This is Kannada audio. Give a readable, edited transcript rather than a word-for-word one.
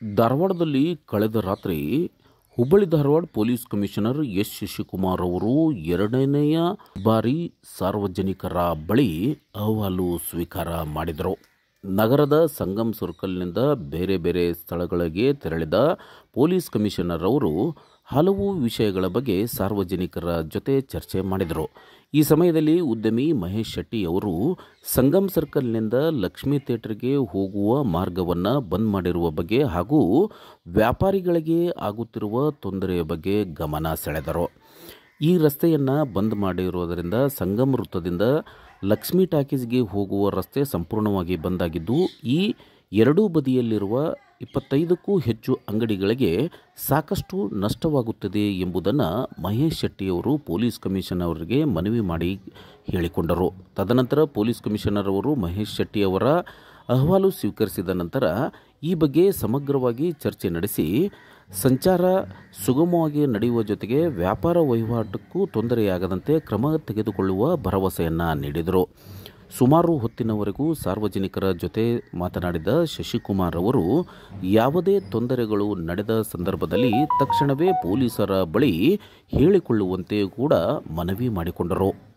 ಧಾರವಾಡದಲ್ಲಿ ಕಳೆದ ರಾತ್ರಿ Hubballi Dharwad police commissioner S Shashikumar ಅವರು ಎರಡನೆಯ ಬಾರಿ ಸಾರ್ವಜನಿಕರ ಬಳಿ ಅಹವಾಲು ಸ್ವೀಕಾರ ಮಾಡಿದರು. ನಗರದ ಸಂಗಮ್ ಸರ್ಕಲ್ನಿಂದ ಬೇರೆ ಬೇರೆ ಸ್ಥಳಗಳಿಗೆ ತೆರಳಿದ ಪೊಲೀಸ್ ಕಮಿಷನರ್ ಅವರು ಹಲವು ವಿಷಯಗಳ ಬಗ್ಗೆ ಸಾರ್ವಜನಿಕರ ಜೊತೆ ಚರ್ಚೆ ಮಾಡಿದರು. ಈ ಸಮಯದಲ್ಲಿ ಉದ್ಯಮಿ ಮಹೇಶ್ ಶೆಟ್ಟಿ ಅವರು ಸಂಗಮ್ ಸರ್ಕಲ್ನಿಂದ ಲಕ್ಷ್ಮೀ ಥಿಯೇಟರ್ಗೆ ಹೋಗುವ ಮಾರ್ಗವನ್ನು ಬಂದ್ ಮಾಡಿರುವ ಬಗ್ಗೆ ಹಾಗೂ ವ್ಯಾಪಾರಿಗಳಿಗೆ ಆಗುತ್ತಿರುವ ತೊಂದರೆಯ ಬಗ್ಗೆ ಗಮನ ಸೆಳೆದರು. ಈ ರಸ್ತೆಯನ್ನು ಬಂದ್ ಮಾಡಿರುವುದರಿಂದ ಸಂಗಮ್ ವೃತ್ತದಿಂದ ಲಕ್ಷ್ಮೀ ಟಾಕೀಸ್ಗೆ ಹೋಗುವ ರಸ್ತೆ ಸಂಪೂರ್ಣವಾಗಿ ಬಂದಾಗಿದ್ದು, ಈ ಎರಡೂ ಬದಿಯಲ್ಲಿರುವ 25ಕ್ಕೂ ಹೆಚ್ಚು ಅಂಗಡಿಗಳಿಗೆ ಸಾಕಷ್ಟು ನಷ್ಟವಾಗುತ್ತದೆ ಎಂಬುದನ್ನು ಮಹೇಶ್ ಶೆಟ್ಟಿಯವರು ಪೊಲೀಸ್ ಕಮಿಷನರ್ ಅವರಿಗೆ ಮನವಿ ಮಾಡಿ ಹೇಳಿಕೊಂಡರು. ತದನಂತರ ಪೊಲೀಸ್ ಕಮಿಷನರ್ ಅವರು ಮಹೇಶ್ ಶೆಟ್ಟಿಯವರ ಅಹವಾಲು ಸ್ವೀಕರಿಸಿದ ನಂತರ ಈ ಬಗ್ಗೆ ಸಮಗ್ರವಾಗಿ ಚರ್ಚೆ ನಡೆಸಿ ಸಂಚಾರ ಸುಗಮವಾಗಿ ನಡೆಯುವ ಜೊತೆಗೆ ವ್ಯಾಪಾರ ವಹಿವಾಟಕ್ಕೂ ತೊಂದರೆಯಾಗದಂತೆ ಕ್ರಮ ತೆಗೆದುಕೊಳ್ಳುವ ಭರವಸೆಯನ್ನು ನೀಡಿದರು. ಸುಮಾರು ಹೊತ್ತಿನವರೆಗೂ ಸಾರ್ವಜನಿಕರ ಜೊತೆ ಮಾತನಾಡಿದ ಶಶಿಕುಮಾರ್ ಅವರು ಯಾವುದೇ ತೊಂದರೆಗಳು ನಡೆದ ಸಂದರ್ಭದಲ್ಲಿ ತಕ್ಷಣವೇ ಪೊಲೀಸರ ಬಳಿ ಹೇಳಿಕೊಳ್ಳುವಂತೆ ಕೂಡ ಮನವಿ ಮಾಡಿಕೊಂಡರು.